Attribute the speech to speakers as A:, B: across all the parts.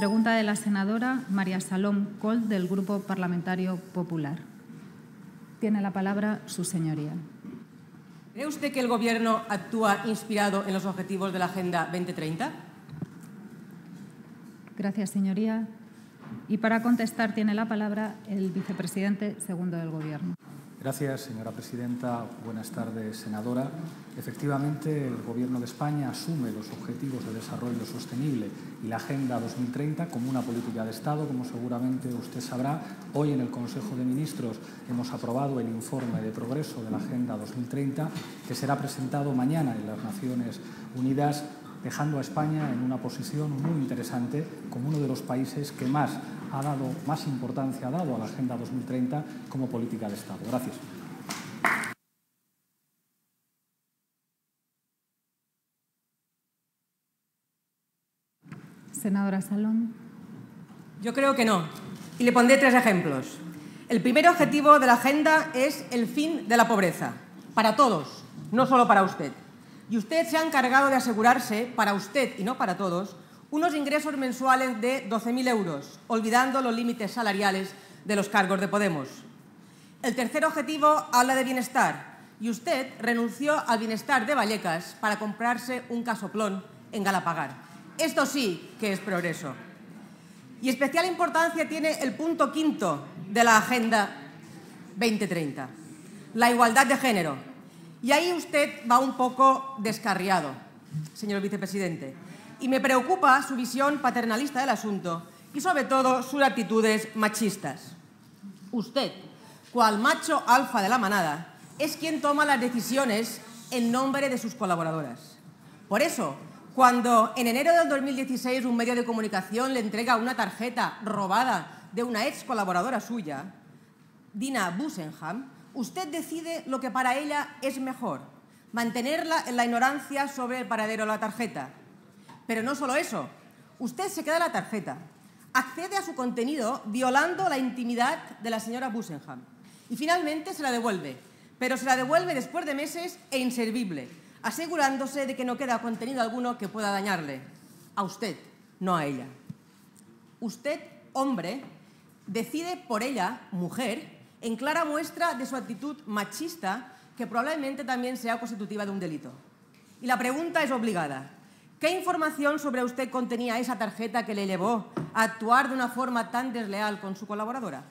A: Pregunta de la senadora María Salom Coll, del Grupo Parlamentario Popular. Tiene la palabra su señoría.
B: ¿Cree usted que el Gobierno actúa inspirado en los objetivos de la Agenda 2030?
A: Gracias, señoría. Y para contestar tiene la palabra el vicepresidente segundo del Gobierno.
C: Gracias, señora presidenta. Buenas tardes, senadora. Efectivamente, el Gobierno de España asume los Objetivos de Desarrollo Sostenible y la Agenda 2030 como una política de Estado. Como seguramente usted sabrá, hoy en el Consejo de Ministros hemos aprobado el informe de progreso de la Agenda 2030, que será presentado mañana en las Naciones Unidas, dejando a España en una posición muy interesante como uno de los países que más importancia ha dado a la Agenda 2030 como política de Estado. Gracias.
A: Senadora Salom.
B: Yo creo que no. Y le pondré 3 ejemplos. El primer objetivo de la Agenda es el fin de la pobreza. Para todos, no solo para usted. Y usted se ha encargado de asegurarse, para usted y no para todos, unos ingresos mensuales de 12.000 euros, olvidando los límites salariales de los cargos de Podemos. El tercer objetivo habla de bienestar, y usted renunció al bienestar de Vallecas para comprarse un casoplón en Galapagar. Esto sí que es progreso. Y especial importancia tiene el punto 5º de la Agenda 2030, la igualdad de género. Y ahí usted va un poco descarriado, señor vicepresidente. Y me preocupa su visión paternalista del asunto y, sobre todo, sus actitudes machistas. Usted, cual macho alfa de la manada, es quien toma las decisiones en nombre de sus colaboradoras. Por eso, cuando en enero del 2016 un medio de comunicación le entrega una tarjeta robada de una ex colaboradora suya, Dina Busenham, usted decide lo que para ella es mejor, mantenerla en la ignorancia sobre el paradero de la tarjeta. Pero no solo eso, usted se queda la tarjeta, accede a su contenido violando la intimidad de la señora Busenham y finalmente se la devuelve, pero se la devuelve después de meses e inservible, asegurándose de que no queda contenido alguno que pueda dañarle. A usted, no a ella. Usted, hombre, decide por ella, mujer, en clara muestra de su actitud machista, que probablemente también sea constitutiva de un delito. Y la pregunta es obligada. ¿Qué información sobre usted contenía esa tarjeta que le llevó a actuar de una forma tan desleal con su colaboradora?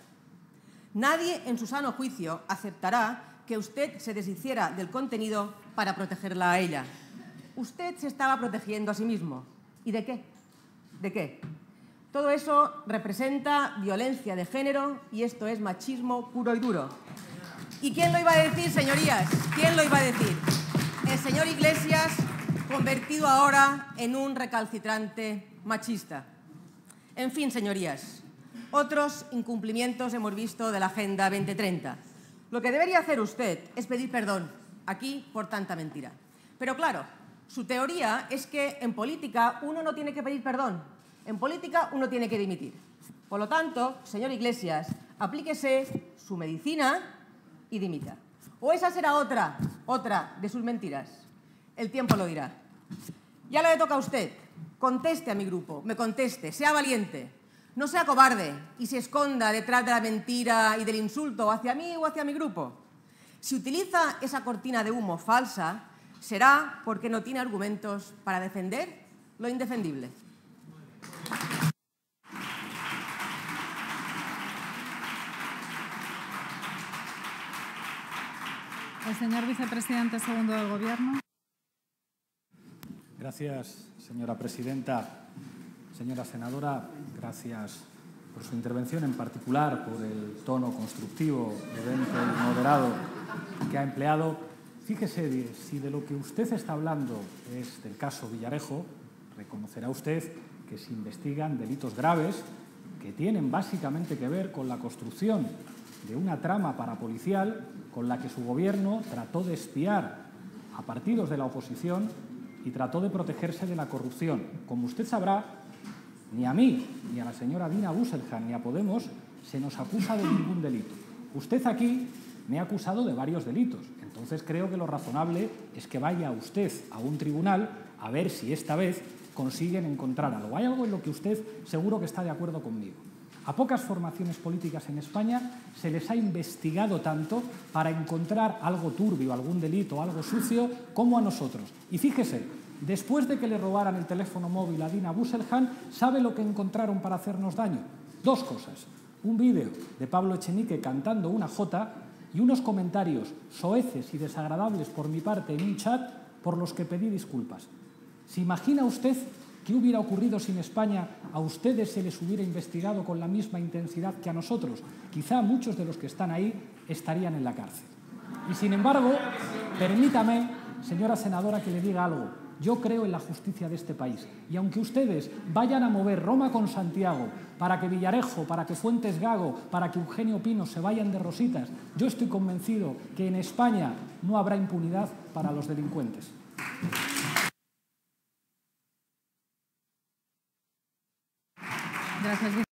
B: Nadie en su sano juicio aceptará que usted se deshiciera del contenido para protegerla a ella. Usted se estaba protegiendo a sí mismo. ¿Y de qué? ¿De qué? Todo eso representa violencia de género y esto es machismo puro y duro. ¿Y quién lo iba a decir, señorías? ¿Quién lo iba a decir? El señor Iglesias, convertido ahora en un recalcitrante machista. En fin, señorías, otros incumplimientos hemos visto de la Agenda 2030. Lo que debería hacer usted es pedir perdón aquí por tanta mentira. Pero claro, su teoría es que en política uno no tiene que pedir perdón. En política uno tiene que dimitir. Por lo tanto, señor Iglesias, aplíquese su medicina y dimita. O esa será otra de sus mentiras. El tiempo lo dirá. Ya le toca a usted. Conteste a mi grupo, me conteste, sea valiente. No sea cobarde y se esconda detrás de la mentira y del insulto hacia mí o hacia mi grupo. Si utiliza esa cortina de humo falsa, será porque no tiene argumentos para defender lo indefendible.
A: El señor vicepresidente segundo del Gobierno.
C: Gracias, señora presidenta. Señora senadora, gracias por su intervención, en particular por el tono constructivo, prudente y moderado que ha empleado. Fíjese, si de lo que usted está hablando es del caso Villarejo, reconocerá usted que se investigan delitos graves que tienen básicamente que ver con la construcción de una trama parapolicial con la que su gobierno trató de espiar a partidos de la oposición y trató de protegerse de la corrupción. Como usted sabrá, ni a mí, ni a la señora Dina Busenham, ni a Podemos se nos acusa de ningún delito. Usted aquí me ha acusado de varios delitos. Entonces creo que lo razonable es que vaya usted a un tribunal a ver si esta vez consiguen encontrar algo. Hay algo en lo que usted seguro que está de acuerdo conmigo. A pocas formaciones políticas en España se les ha investigado tanto para encontrar algo turbio, algún delito, algo sucio, como a nosotros. Y fíjese, después de que le robaran el teléfono móvil a Dina Busseljan, ¿sabe lo que encontraron para hacernos daño? Dos cosas. Un vídeo de Pablo Echenique cantando una jota y unos comentarios soeces y desagradables por mi parte en un chat por los que pedí disculpas. ¿Se imagina usted qué hubiera ocurrido si en España a ustedes se les hubiera investigado con la misma intensidad que a nosotros? Quizá muchos de los que están ahí estarían en la cárcel. Y sin embargo, permítame, señora senadora, que le diga algo. Yo creo en la justicia de este país. Y aunque ustedes vayan a mover Roma con Santiago para que Villarejo, para que Fuentes Gago, para que Eugenio Pino se vayan de rositas, yo estoy convencido que en España no habrá impunidad para los delincuentes.
A: Gracias.